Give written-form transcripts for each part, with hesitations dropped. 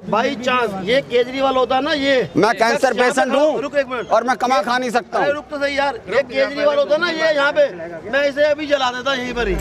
By chance ये केजरीवाल होता ना, ये मैं कैंसर पेशेंट हूँ रुक एक मिनट, और मैं कमा खा नहीं सकता हूँ। रुक तो सही यार, ये केजरीवाल होता ना, ये यहाँ पे मैं इसे अभी जला देता यहीं पर ही।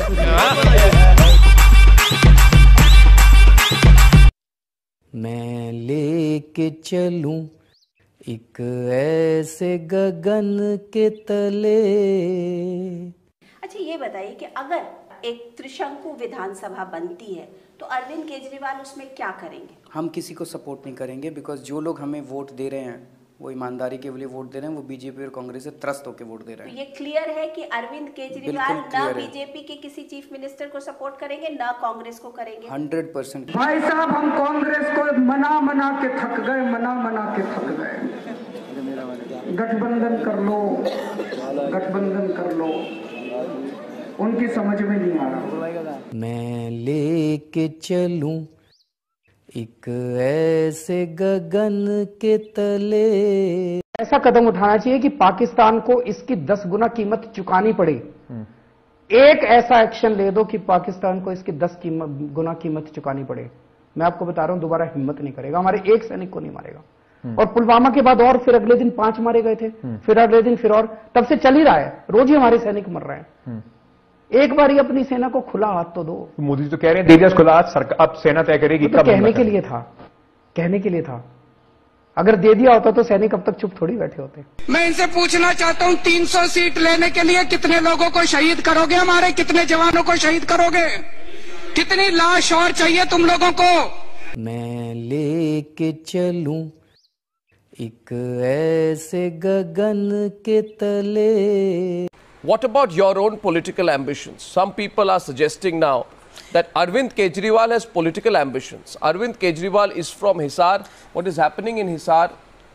मैं लेके चलूं एक ऐसे गगन के तले। अच्छा ये बताइए कि अगर एक त्रिशंकु विधानसभा बनती है तो अरविंद केजरीवाल उसमें क्या करेंगे? हम किसी को सपोर्ट नहीं करेंगे, बिकॉज जो लोग हमें वोट दे रहे हैं वो ईमानदारी के लिए वोट दे रहे हैं, वो बीजेपी और कांग्रेस से त्रस्त होकर वोट दे रहे हैं। तो ये क्लियर है कि अरविंद केजरीवाल ना बीजेपी के किसी चीफ मिनिस्टर को सपोर्ट करेंगे ना कांग्रेस को करेंगे। 100%। भाई साहब हम कांग्रेस को मना के थक गए, मना के थक गए। गठबंधन कर लो, गठबंधन कर लो, उनकी समझ में नहीं आ रहा। मैं लेके चलूं एक ऐसे गगन के तले। ऐसा कदम उठाना चाहिए कि पाकिस्तान को इसकी 10 गुना कीमत चुकानी पड़े। एक ऐसा एक्शन ले दो कि पाकिस्तान को इसकी 10 गुना कीमत चुकानी पड़े। मैं आपको बता रहा हूं, दोबारा हिम्मत नहीं करेगा, हमारे एक सैनिक को नहीं मारेगा। और पुलवामा के बाद और फिर अगले दिन 5 मारे गए थे, फिर अगले दिन फिर और, तब से चल ही रहा है, रोज ही हमारे सैनिक मर रहे हैं। एक बार ही अपनी सेना को खुला हाथ तो दो। मोदी जी तो कह रहे हैं दे दिया खुला हाथ, अब सेना तय करेगी। तो कहने के लिए था, कहने के लिए था। अगर दे दिया होता तो सैनिक अब तक चुप थोड़ी बैठे होते। मैं इनसे पूछना चाहता हूँ 300 सीट लेने के लिए कितने लोगों को शहीद करोगे? हमारे कितने जवानों को शहीद करोगे? कितनी लाश और चाहिए तुम लोगों को? मैं लेके चलूं एक ऐसे गगन के तले। What about your own political ambitions? Some people are suggesting now that Arvind Kejriwal has political ambitions. Arvind Kejriwal is from Hisar. What is happening in Hisar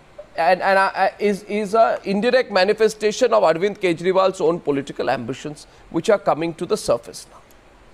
is a indirect manifestation of Arvind Kejriwal's own political ambitions, which are coming to the surface now.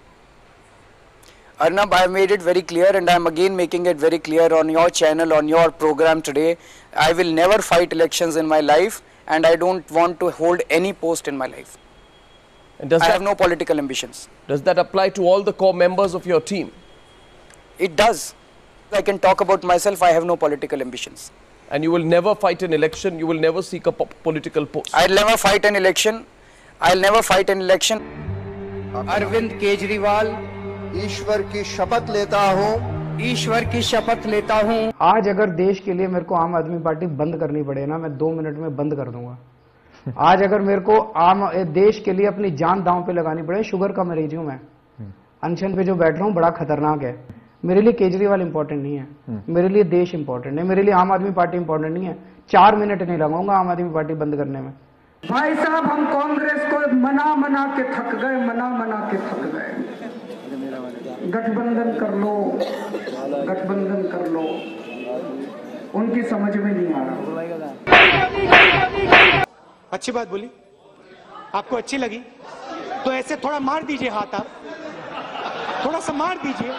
Arnab, I have made it very clear, and I am again making it very clear on your channel, on your program today. I will never fight elections in my life, and I don't want to hold any post in my life. And I have no political ambitions. Does that apply to all the core members of your team? It does. I can talk about myself, I have no political ambitions. And you will never fight an election, you will never seek a political post? I'll never fight an election. I'll never fight an election. Arvind Kejriwal, ईश्वर की शपथ लेता हूँ, ईश्वर की शपथ लेता हूँ। आज अगर देश के लिए मेरे को आम आदमी पार्टी बंद करनी पड़े ना, मैं 2 मिनट में बंद कर दूंगा। आज अगर मेरे को देश के लिए अपनी जान दांव पे लगानी पड़े, शुगर का मरीज हूं मैं, अनशन पे जो बैठ रहा हूँ बड़ा खतरनाक है। मेरे लिए केजरीवाल इंपॉर्टेंट नहीं है, मेरे लिए देश इंपॉर्टेंट है, मेरे लिए आम आदमी पार्टी इंपॉर्टेंट नहीं है। 4 मिनट नहीं लगाऊंगा आम आदमी पार्टी बंद करने में। भाई साहब हम कांग्रेस को मना के थक गए, मना के थक गए। गठबंधन कर लो, गठबंधन कर लो, उनकी समझ में नहीं आ रहा। अच्छी बात बोली, आपको अच्छी लगी तो ऐसे थोड़ा मार दीजिए हाथ, आप थोड़ा सा मार दीजिए,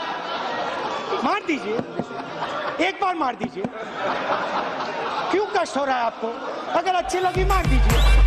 एक बार मार दीजिए। क्यों कष्ट हो रहा है आपको? अगर अच्छी लगी मार दीजिए।